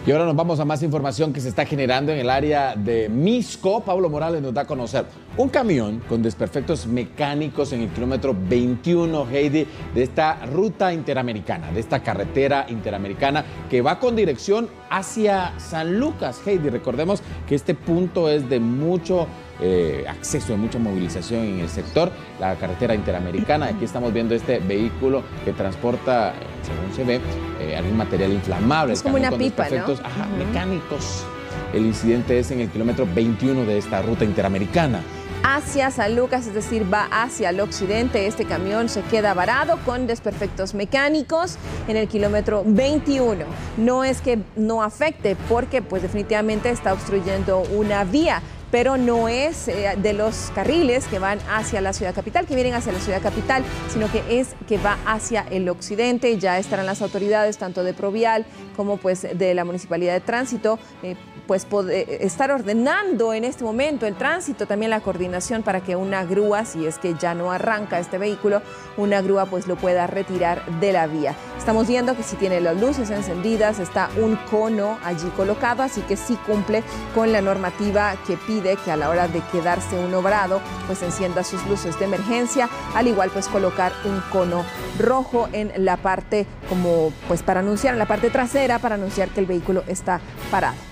Y ahora nos vamos a más información que se está generando en el área de Misco. Pablo Morales nos da a conocer un camión con desperfectos mecánicos en el kilómetro 21, Heidi, de esta ruta interamericana, de esta carretera interamericana que va con dirección hacia San Lucas, Heidi. Recordemos que este punto es de mucho acceso, de mucha movilización en el sector, la carretera interamericana. Aquí estamos viendo este vehículo que transporta, según se ve, algún material inflamable. Es como una pipa, ¿no? Ajá, mecánicos. El incidente es en el kilómetro 21 de esta ruta interamericana. Hacia San Lucas, es decir, va hacia el occidente. Este camión se queda varado con desperfectos mecánicos en el kilómetro 21. No es que no afecte, porque pues definitivamente está obstruyendo una vía, pero no es de los carriles que van hacia la ciudad capital, que vienen hacia la ciudad capital, sino que es que va hacia el occidente. Ya estarán las autoridades, tanto de Provial como pues de la Municipalidad de Tránsito, pues estar ordenando en este momento el tránsito, también la coordinación para que una grúa, si es que ya no arranca este vehículo, una grúa pues lo pueda retirar de la vía. Estamos viendo que si tiene las luces encendidas, está un cono allí colocado, así que sí cumple con la normativa que pide que a la hora de quedarse uno varado, pues encienda sus luces de emergencia, al igual pues colocar un cono rojo en la parte como pues para anunciar, en la parte trasera, para anunciar que el vehículo está parado.